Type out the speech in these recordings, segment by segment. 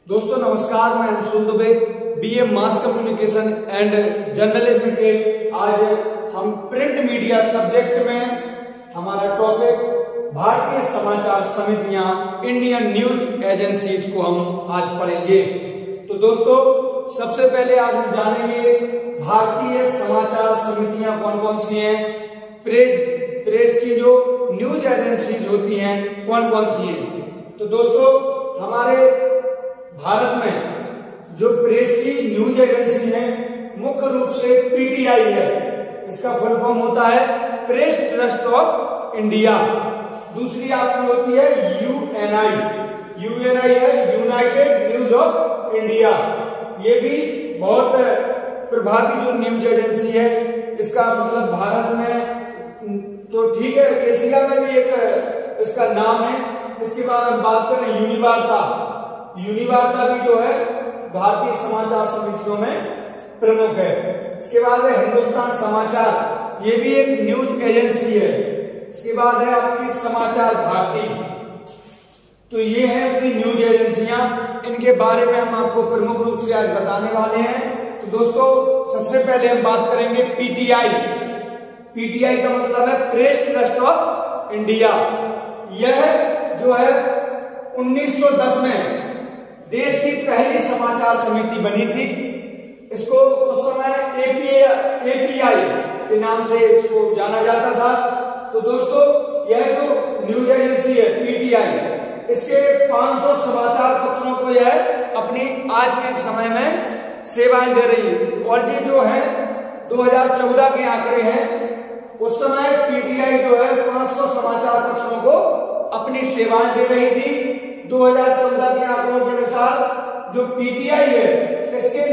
दोस्तों नमस्कार, मैं Anshul Dubey, BA mass communication and journalism के आज हम प्रिंट मीडिया सब्जेक्ट में हमारा टॉपिक भारतीय समाचार समितियां, इंडियन न्यूज एजेंसीज को हम आज पढ़ेंगे। तो दोस्तों सबसे पहले आज हम जानेंगे भारतीय समाचार समितियां कौन कौन सी हैं, प्रेस की जो न्यूज एजेंसीज होती हैं कौन कौन सी हैं। तो दोस्तों हमारे भारत में जो प्रेस की न्यूज एजेंसी है मुख्य रूप से पीटीआई है, इसका फुल फॉर्म होता है प्रेस ट्रस्ट ऑफ इंडिया। दूसरी आपकी होती है यूएनआई, यूएनआई है यूनाइटेड न्यूज ऑफ इंडिया। ये भी बहुत प्रभावी जो न्यूज एजेंसी है, इसका मतलब भारत में तो ठीक है, एशिया में भी एक इसका नाम है। इसके बाद हम बात करें यूनिवार्ता, यूनिवार्ता भी जो है भारतीय समाचार समितियों में प्रमुख है। इसके बाद है हिंदुस्तान समाचार, ये भी एक न्यूज एजेंसी है। इसके बाद है आपकी समाचार भारती। तो ये है अपनी न्यूज एजेंसियां, इनके बारे में हम आपको प्रमुख रूप से आज बताने वाले हैं। तो दोस्तों सबसे पहले हम बात करेंगे पीटीआई। पीटीआई का मतलब है प्रेस ट्रस्ट ऑफ इंडिया। यह जो है 1910 में देश की पहली समाचार समिति बनी थी। इसको उस समय एपीआई के नाम से इसको जाना जाता था। तो दोस्तों यह जो न्यूज एजेंसी है पीटीआई, इसके 500 समाचार पत्रों को यह अपनी आज के समय में सेवाएं दे रही है। और ये जो है 2014 के आंकड़े हैं, उस समय पीटीआई जो है 500 समाचार पत्रों को अपनी सेवाएं दे रही थी। 2014 के आंकड़ों के अनुसार जो पीटीआई है, इसके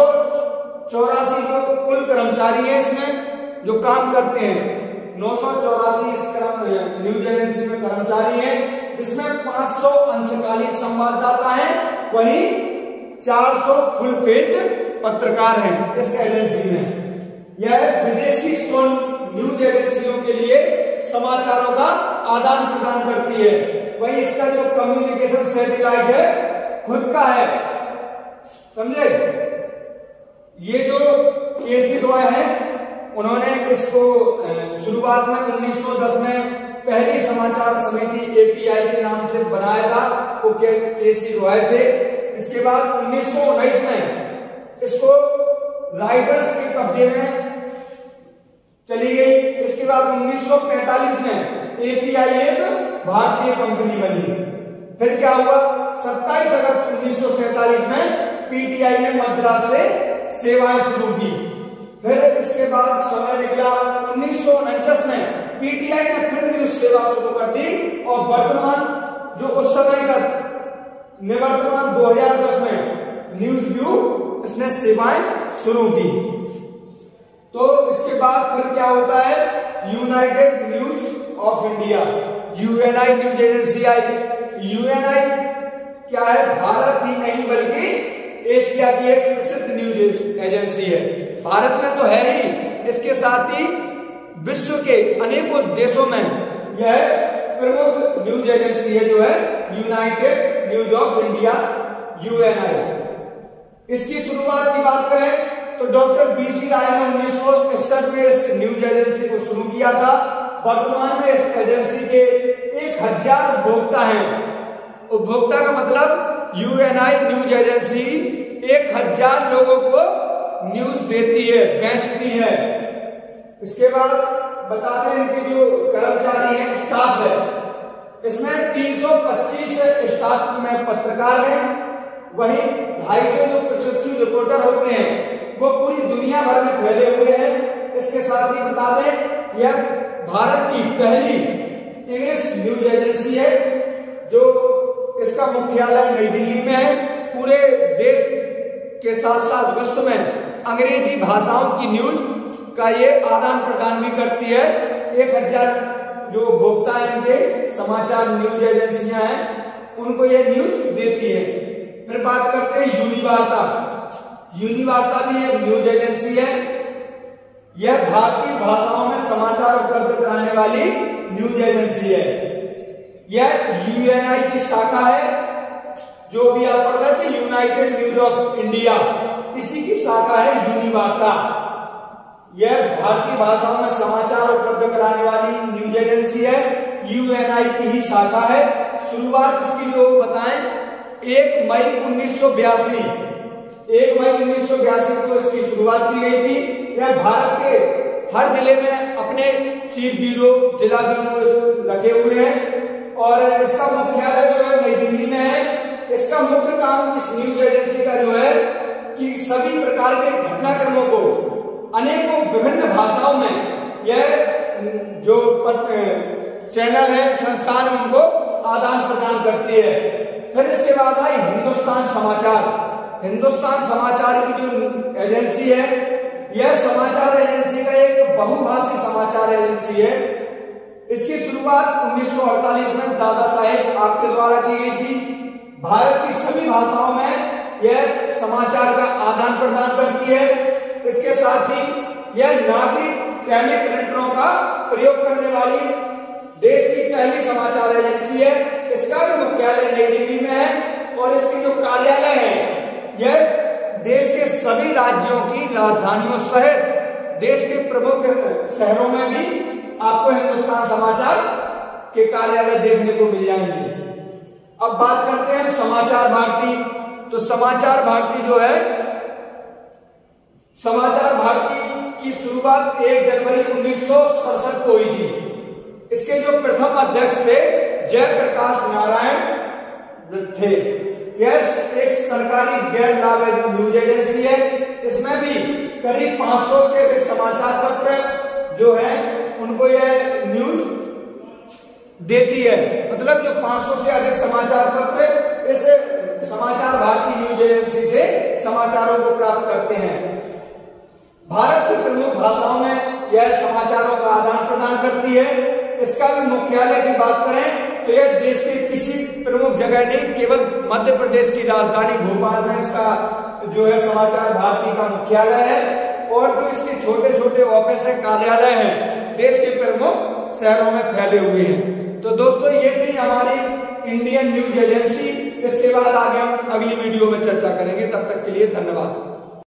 984 जो कुल कर्मचारी हैं इसमें जो काम करते हैं, 984 इस न्यूज एजेंसी में कर्मचारी हैं, जिसमें 500 अंशकालीन संवाददाता हैं, वहीं 400 फुल पेज पत्रकार हैं इस एजेंसी में। यह विदेश की न्यूज एजेंसियों के लिए समाचारों का आदान प्रदान करती है। वही इसका जो कम्युनिकेशन सैटेलाइट है खुद का है, समझे। ये जो केसी रॉय है, उन्होंने इसको शुरुआत में 1910 में पहली समाचार समिति एपीआई के नाम से बनाया था, वो केसी रॉय थे। इसके बाद 1919 में इसको राइटर्स के कब्जे में चली गई। इसके बाद 1945 में एपीआई एक भारतीय कंपनी बनी। फिर क्या हुआ, 27 अगस्त 1947 में पीटीआई ने मद्रास से सेवाएं शुरू की। फिर इसके बाद समय निकला 1949 में पीटीआई ने फिर न्यूज सेवा शुरू कर दी। और वर्तमान जो उस समय का निवर्तमान 2010 में न्यूज व्यू इसने सेवाएं शुरू की। तो इसके बाद फिर क्या होता है, United News of India, UNI news agency आई। यूएनआई क्या है, भारत ही नहीं बल्कि एशिया की एक प्रसिद्ध न्यूज एजेंसी है। भारत में तो है ही, इसके साथ ही विश्व के अनेकों देशों में यह प्रमुख न्यूज एजेंसी है जो है United News of India, UNI. इसकी शुरुआत की बात करें तो डॉक्टर बीसी राय ने 1961 में इस न्यूज एजेंसी को शुरू किया था। वर्तमान में इस एजेंसी के 1000 उपभोक्ता हैं। उपभोक्ता का मतलब यूएनआई न्यूज एजेंसी 1000 लोगों को न्यूज देती है, बेचती है। इसके बाद बता दें इनके जो कर्मचारी हैं, स्टाफ है, इसमें 325 स्टाफ में पत्रकार हैं। वहीं 250 जो प्रशिक्षु रिपोर्टर होते हैं वो पूरी दुनिया भर में फैले हुए हैं। इसके साथ ही बता दें यह भारत की पहली इंग्लिश न्यूज एजेंसी है, जो इसका मुख्यालय नई दिल्ली में है। पूरे देश के साथ साथ विश्व में अंग्रेजी भाषाओं की न्यूज का ये आदान प्रदान भी करती है। 1000 जो उपभोक्ता हैं इनके समाचार न्यूज एजेंसियां हैं, उनको ये न्यूज देती है। फिर बात करते हैं यूनिवार्ता। यूनिवार्ता भी एक न्यूज एजेंसी है। यह भारतीय भाषाओं में समाचार उपलब्ध कराने वाली न्यूज एजेंसी है। यह यूएनआई की शाखा है जो भी आप पढ़ रहे थे यूनाइटेड न्यूज ऑफ इंडिया, इसी की शाखा है यूनिवार्ता। यह भारतीय भाषाओं में समाचार उपलब्ध कराने वाली न्यूज एजेंसी है, यूएनआई की ही शाखा है। शुरुआत इसकी जो बताएं 1 मई 1982, 1 मई 1982 को इसकी शुरुआत की गई थी। यह भारत के हर जिले में अपने चीफ ब्यूरो, जिला ब्यूरो रखे हुए हैं और इसका मुख्यालय जो है नई दिल्ली में है। इसका मुख्य काम इस न्यूज एजेंसी का जो है कि सभी प्रकार के घटनाक्रमों को अनेकों विभिन्न भाषाओं में यह जो चैनल है, संस्थान है, उनको आदान प्रदान करती है। फिर इसके बाद आई हिंदुस्तान समाचार। हिंदुस्तान समाचार की जो एजेंसी है, यह समाचार एजेंसी का एक बहुभाषी समाचार एजेंसी है। इसकी शुरुआत 1948 में दादा साहेब आपके द्वारा की गई थी। भारत की सभी भाषाओं में यह समाचार का आदान प्रदान करती है। इसके साथ ही यह नागरिक टेलीप्रिंटरों का प्रयोग करने वाली देश की पहली समाचार एजेंसी है। इसका भी मुख्यालय नई दिल्ली में है और इसके जो कार्यालय है यह देश के सभी राज्यों की राजधानियों सहित देश के प्रमुख शहरों में भी आपको हिंदुस्तान समाचार के कार्यालय देखने को मिल जाएंगे। अब बात करते हैं समाचार भारती। तो समाचार भारती जो है, समाचार भारती की शुरुआत 1 जनवरी 1967 को हुई थी। इसके जो प्रथम अध्यक्ष थे जयप्रकाश नारायण थे। यह एक सरकारी गैर लाभ न्यूज एजेंसी है। इसमें भी करीब 500 से अधिक समाचार पत्र जो है उनको यह न्यूज देती है। मतलब जो 500 से अधिक समाचार पत्र इस समाचार भारती न्यूज एजेंसी से समाचारों को प्राप्त करते हैं। भारत की प्रमुख भाषाओं में यह समाचारों का आदान प्रदान करती है। इसका भी मुख्यालय की बात करें तो यह देश के किसी प्रमुख जगह नहीं, केवल मध्य प्रदेश की राजधानी भोपाल में इसका जो है समाचार भारती का मुख्यालय है। और जो इसके छोटे छोटे ऑफिस है, कार्यालय है, देश के प्रमुख शहरों में फैले हुए हैं। तो दोस्तों ये थी हमारी इंडियन न्यूज एजेंसी। इसके बाद आगे हम अगली वीडियो में चर्चा करेंगे। तब तक के लिए धन्यवाद।